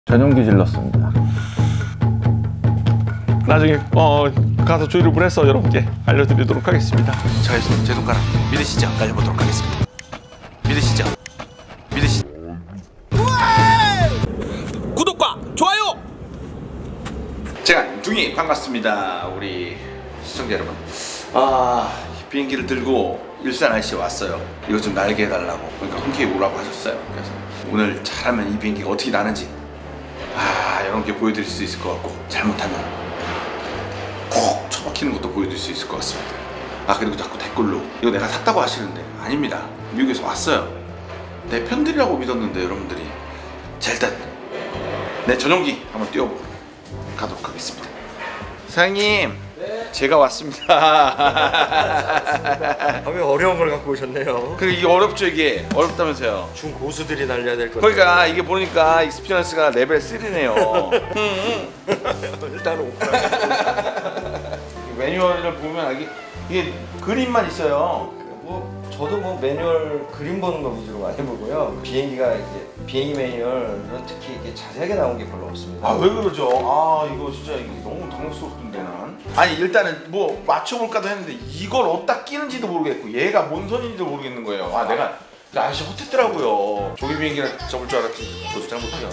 전용기 질렀습니다. 나중에 가서 조립을 해서 여러분께 알려드리도록 하겠습니다. 자, 제 손가락 믿으시죠? 날려보도록 하겠습니다. 믿으시죠? 믿으시죠? 구독과 좋아요! 제가 둥이 반갑습니다. 우리 시청자 여러분. 비행기를 들고 일산 IC에 왔어요. 이거 좀 날게 해달라고. 그러니까 흔쾌히 오라고 하셨어요. 그래서 오늘 잘하면 이 비행기가 어떻게 나는지 여러분께 보여드릴 수 있을 것 같고, 잘못하면 콕 처박히는 것도 보여드릴 수 있을 것 같습니다. 그리고 자꾸 댓글로 이거 내가 샀다고 하시는데 아닙니다. 미국에서 왔어요. 내 편들이라고 믿었는데 여러분들이. 자, 일단 내 전용기 한번 띄워보도록 가도록 하겠습니다. 사장님, 네? 제가 왔습니다. 왜 어려운 걸 갖고 오셨네요. 이게 어렵죠. 이게 어렵다면서요. 중고수들이 날려야 될 건데. 그러니까 이게 보니까 익스피리언스가 레벨 3네요. 일단 오고 매뉴얼을 보면 이게 그림만 있어요. 저도 매뉴얼 그림 보는 거 위주로 많이 보고요. 비행기가 비행기 매뉴얼은 특히 이게 자세하게 나온 게 별로 없습니다. 왜 그러죠? 이거 진짜 이게 너무 당혹스럽던데 난. 일단은 맞춰볼까도 했는데 이걸 어디다 끼는지도 모르겠고 얘가 뭔 선인지도 모르겠는 거예요. 내가 아저씨 헛했더라고요. 조기 비행기랑 접을 줄 알았지. 그것도 잘못해요.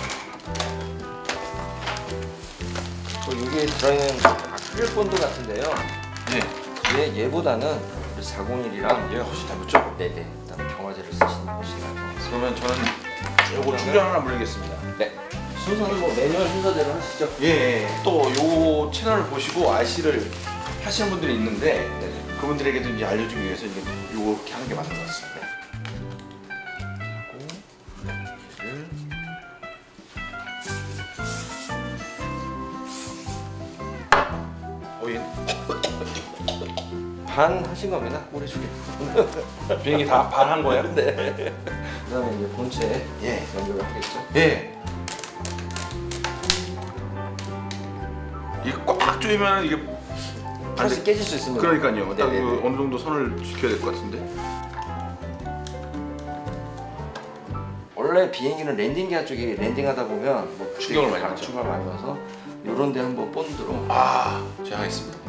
여기에 들어있는 아크릴 본드 같은데요. 네. 얘보다는 401이랑 얘가 훨씬 잘 붙죠? 네네. 그다음에 경화제를 쓰시는 훨씬 나을 것 같습니다. 그러면 저는 요거 충전 하나 물리겠습니다. 네. 순서는 매뉴얼 순서대로 하시죠. 예. 또 요 채널을 보시고 IC를 하시는 분들이 있는데 그분들에게도 이제 알려주기 위해서 이제 요렇게 하는 게 맞는 것 같습니다. 반 하신 겁니다. 오래 주게. 비행기 다 반 한 거예요? 네. 그다음에 이제 본체 연결을 하겠죠. 예. 이게 꽉 조이면 이게 다시 깨질 수 있습니다. 그러니까요. 딱 네네네. 어느 정도 선을 지켜야 될 것 같은데. 원래 비행기는 랜딩기아 쪽이 랜딩하다 보면 충격을 많이 받죠. 충격을 많이 받아서 이런 데 한번 본드로. 제가 하겠습니다.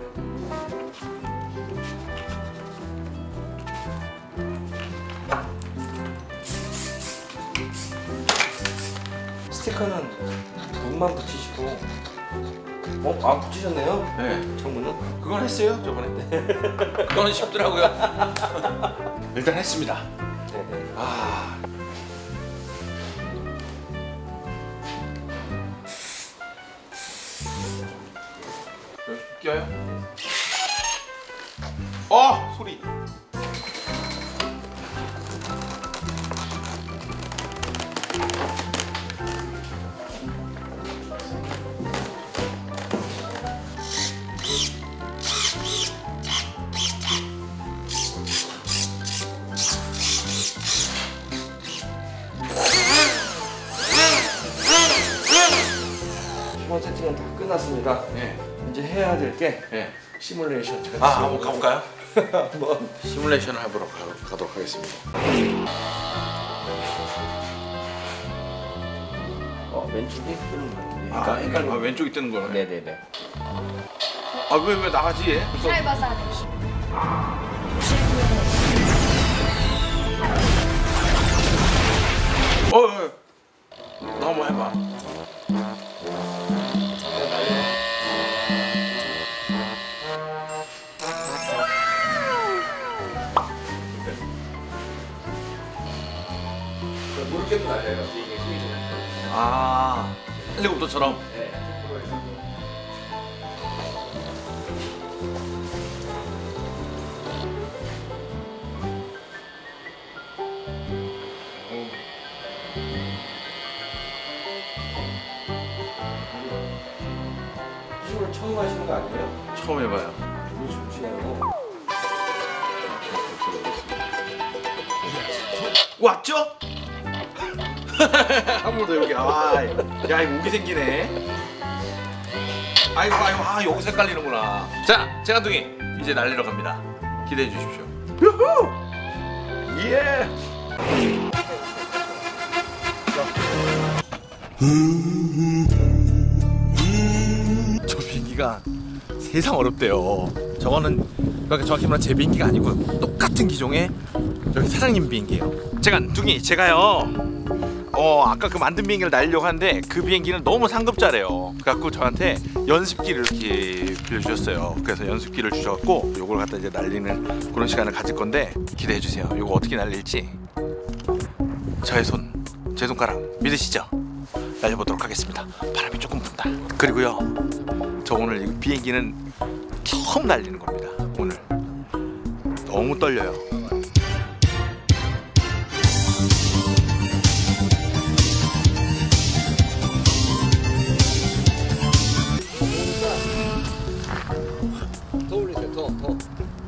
스티커는 문만 붙이시고. 붙이셨네요? 네. 창문은? 그건 했어요 저번에. 그거는 쉽더라고요. 일단 했습니다. 네네. 끼워요? 소리. 기본 세팅은 다 끝났습니다. 네. 이제 해야 될 게 네. 시뮬레이션. 한번 가볼까요? 한번. 시뮬레이션을 해보러 가도록 하겠습니다. 왼쪽이 뜨는 거예요. 헷갈려. 왼쪽이 뜨는 거네. 네네네. 왜 나가지 얘? 너 한번 해봐. 이렇게도 날려요. 이게 헬리콥터처럼. 네. 춤을 처음 하시는 거 아니에요? 처음 해봐요. 되게 좋으시네요. 왔죠? 한 번 더 여기. 야 이거 오기 생기네. 아이고 여기서 헷갈리는구나. 자, 재간둥이 이제 날리러 갑니다. 기대해 주십시오. 유후! 예! 저 비행기가 세상 어렵대요. 저거는 그러니까 정확히 말하면 제 비행기가 아니고 똑같은 기종의 여기 사장님 비행기예요. 제가요 아까 그 만든 비행기를 날리려고 하는데 그 비행기는 너무 상급자래요. 그래갖고 저한테 연습기를 이렇게 빌려주셨어요. 그래서 연습기를 주셔갖고 요걸 갖다 이제 날리는 그런 시간을 가질 건데 기대해주세요. 요거 어떻게 날릴지 제 손가락 믿으시죠? 날려보도록 하겠습니다. 바람이 조금 분다. 그리고요 저 오늘 이 비행기는 처음 날리는 겁니다. 오늘 너무 떨려요. 더 올리세요. 더.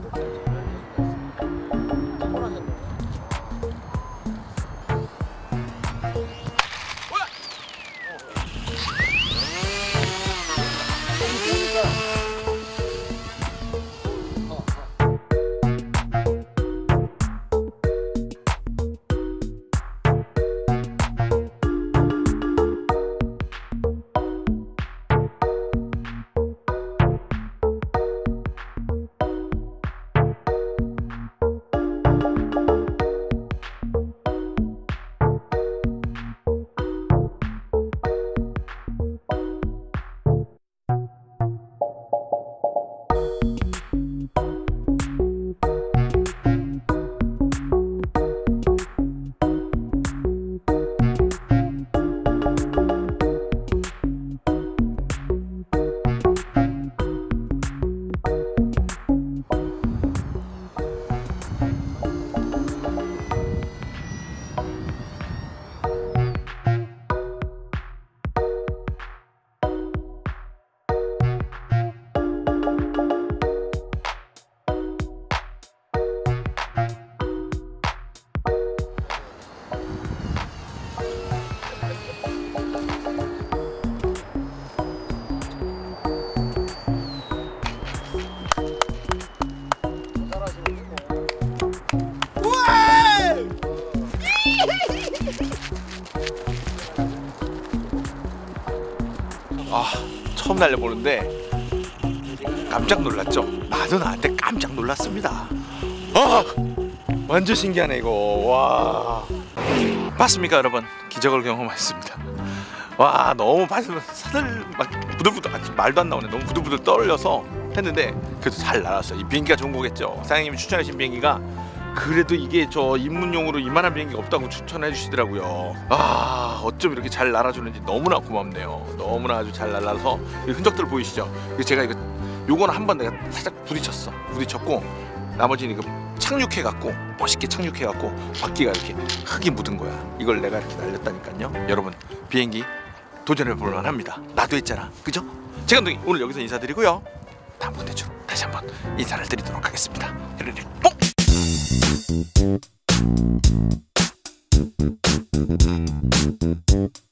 처음 날려보는데 깜짝 놀랐죠? 나도 나한테 깜짝 놀랐습니다. 완전 신기하네 이거. 와, 맞습니까 여러분? 기적을 경험했습니다. 와, 너무 사들 막 부들부들, 말도 안 나오네. 너무 부들부들 떨려서 했는데 그래도 잘 날았어요. 이 비행기가 좋은 거겠죠. 사장님이 추천하신 비행기가 그래도 이게 저 입문용으로 이만한 비행기가 없다고 추천해 주시더라고요. 어쩜 이렇게 잘 날아주는지 너무나 고맙네요. 너무나 아주 잘 날아서 이 흔적들 보이시죠? 제가 요거는 한번 내가 살짝 부딪혔고 나머지는 이거 착륙해갖고 멋있게 착륙해갖고 바퀴가 이렇게 흙이 묻은 거야. 이걸 내가 이렇게 날렸다니까요. 여러분 비행기 도전해 볼만 합니다. 나도 했잖아, 그죠? 제감독님 오늘 여기서 인사드리고요. 다음 콘텐츠로 다시 한번 인사를 드리도록 하겠습니다. 뽕!